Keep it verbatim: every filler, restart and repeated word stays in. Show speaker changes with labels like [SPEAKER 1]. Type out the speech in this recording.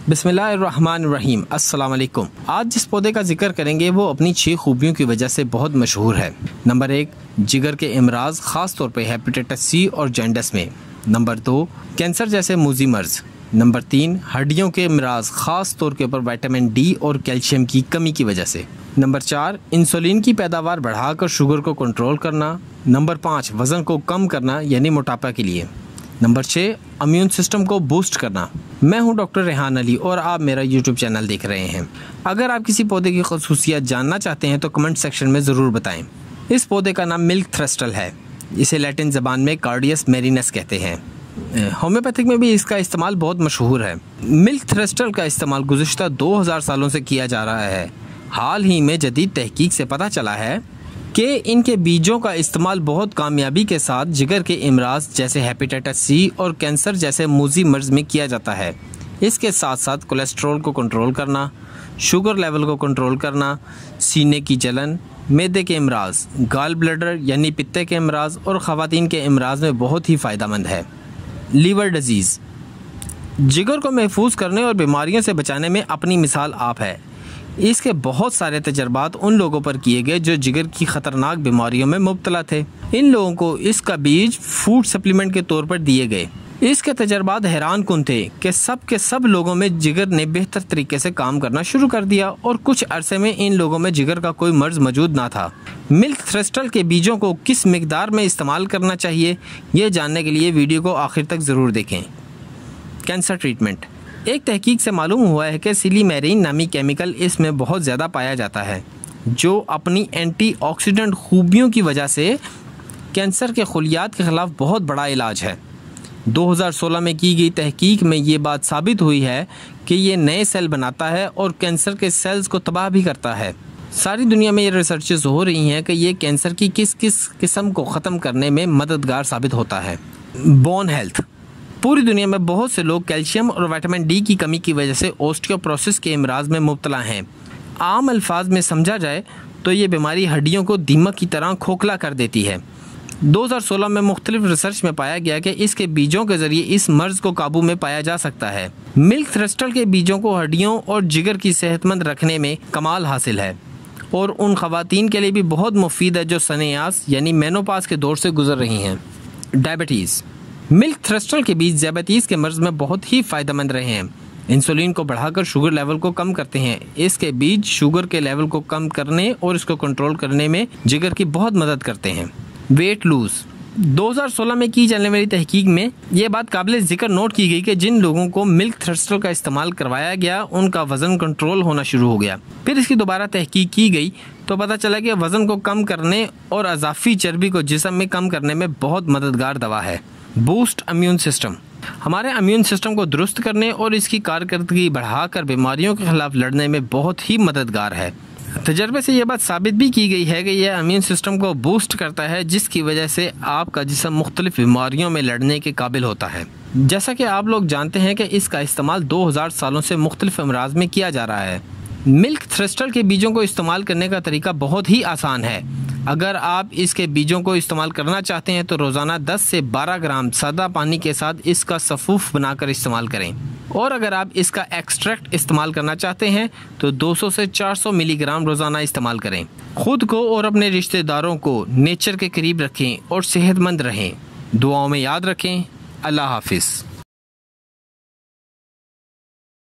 [SPEAKER 1] बिस्मिल्लाहिर्रहमानिर्रहीम, अस्सलाम वालेकुम। आज जिस पौधे का जिक्र करेंगे वो अपनी छह खूबियों की वजह से बहुत मशहूर है। नंबर एक, जिगर के इमराज, ख़ास तौर पे हेपेटाइटिस सी और जॉन्डिस में। नंबर दो, कैंसर जैसे मूजी मर्ज। नंबर तीन, हड्डियों के इमराज, ख़ास तौर के ऊपर विटामिन डी और कैल्शियम की कमी की वजह से। नंबर चार, इंसुलिन की पैदावार बढ़ाकर शुगर को कंट्रोल करना। नंबर पाँच, वज़न को कम करना यानी मोटापा के लिए। नंबर छः, इम्यून सिस्टम को बूस्ट करना। मैं हूं डॉक्टर रेहान अली और आप मेरा यूट्यूब चैनल देख रहे हैं। अगर आप किसी पौधे की खसूसियत जानना चाहते हैं तो कमेंट सेक्शन में ज़रूर बताएं। इस पौधे का नाम मिल्क थ्रस्टल है। इसे लैटिन ज़बान में कार्डियस मैरिनस कहते हैं। होम्योपैथिक में भी इसका इस्तेमाल बहुत मशहूर है। मिल्क थ्रस्टल का इस्तेमाल गुज़िश्ता दो हज़ार सालों से किया जा रहा है। हाल ही में जदीद तहकीक से पता चला है कि इनके बीजों का इस्तेमाल बहुत कामयाबी के साथ जिगर के इमराज जैसे हेपेटाइटिस सी और कैंसर जैसे मूजी मर्ज में किया जाता है। इसके साथ साथ कोलेस्ट्रॉल को कंट्रोल करना, शुगर लेवल को कंट्रोल करना, सीने की जलन, मैदे के इमराज, गाल ब्लडर यानी पित्ते के इमराज और ख़वातीन के इमराज में बहुत ही फ़ायदेमंद है। लीवर डिजीज़, जिगर को महफूज करने और बीमारियों से बचाने में अपनी मिसाल आप है। इसके बहुत सारे तजर्बात उन लोगों पर किए गए जो जिगर की ख़तरनाक बीमारियों में मुब्तला थे। इन लोगों को इसका बीज फूड सप्लीमेंट के तौर पर दिए गए। इसके तजर्बात हैरान कुन थे कि सब के सब लोगों में जिगर ने बेहतर तरीके से काम करना शुरू कर दिया और कुछ अरसे में इन लोगों में जिगर का कोई मर्ज मौजूद ना था। मिल्क थ्रस्टल के बीजों को किस मिकदार में इस्तेमाल करना चाहिए, ये जानने के लिए वीडियो को आखिर तक ज़रूर देखें। कैंसर ट्रीटमेंट, एक तहकीक से मालूम हुआ है कि सिलीमेरिन नामी केमिकल इसमें बहुत ज़्यादा पाया जाता है, जो अपनी एंटीऑक्सीडेंट खूबियों की वजह से कैंसर के खुलियात के ख़िलाफ़ बहुत बड़ा इलाज है। दो हज़ार सोलह में की गई तहकीक में ये बात साबित हुई है कि ये नए सेल बनाता है और कैंसर के सेल्स को तबाह भी करता है। सारी दुनिया में ये रिसर्चेस हो रही हैं कि ये कैंसर की किस किस किस्म को ख़त्म करने में मददगार साबित होता है। बोन हेल्थ, पूरी दुनिया में बहुत से लोग कैल्शियम और विटामिन डी की कमी की वजह से ओस्टियोपोरोसिस के इमराज में मुब्तला हैं। आम अल्फाज में समझा जाए तो ये बीमारी हड्डियों को दीमक की तरह खोखला कर देती है। दो हज़ार सोलह में मुख्तलिफ रिसर्च में पाया गया कि इसके बीजों के ज़रिए इस मर्ज को काबू में पाया जा सकता है। मिल्क थ्रस्टल के बीजों को हड्डियों और जिगर की सेहतमंद रखने में कमाल हासिल है और उन ख़वातीन के लिए भी बहुत मुफीद है जो सनेयास यानी मेनोपाज के दौर से गुजर रही हैं। डायबिटीज़, मिल्क थ्रस्टल के बीज ज़ियाबतीस के मर्ज में बहुत ही फ़ायदेमंद रहे हैं। इंसुलिन को बढ़ाकर शुगर लेवल को कम करते हैं। इसके बीज शुगर के लेवल को कम करने और इसको कंट्रोल करने में जिगर की बहुत मदद करते हैं। वेट लूज, दो हज़ार सोलह में की जाने वाली तहकीक में यह बात काबिल जिक्र नोट की गई कि जिन लोगों को मिल्क थ्रस्टल का इस्तेमाल करवाया गया उनका वज़न कंट्रोल होना शुरू हो गया। फिर इसकी दोबारा तहकीक की गई तो पता चला कि वज़न को कम करने और अज़ाफ़ी चर्बी को जिस्म में कम करने में बहुत मददगार दवा है। बूस्ट इम्यून सिस्टम, हमारे इम्यून सिस्टम को दुरुस्त करने और इसकी कारकर्दगी बढ़ाकर बीमारियों के खिलाफ लड़ने में बहुत ही मददगार है। तजर्बे से ये बात साबित भी की गई है कि यह इम्यून सिस्टम को बूस्ट करता है, जिसकी वजह से आपका जिस्म मुख्तलिफ बीमारियों में लड़ने के काबिल होता है। जैसा कि आप लोग जानते हैं कि इसका इस्तेमाल दो हज़ार सालों से मुख्तलिफ अमराज में किया जा रहा है। मिल्क थ्रस्टल के बीजों को इस्तेमाल करने का तरीका बहुत ही आसान है। अगर आप इसके बीजों को इस्तेमाल करना चाहते हैं तो रोज़ाना दस से बारह ग्राम सादा पानी के साथ इसका सफ़ूफ बनाकर इस्तेमाल करें और अगर आप इसका एक्सट्रैक्ट इस्तेमाल करना चाहते हैं तो दो सौ से चार सौ मिलीग्राम रोज़ाना इस्तेमाल करें। खुद को और अपने रिश्तेदारों को नेचर के करीब रखें और सेहतमंद रहें। दुआओं में याद रखें। अल्लाह हाफिज़।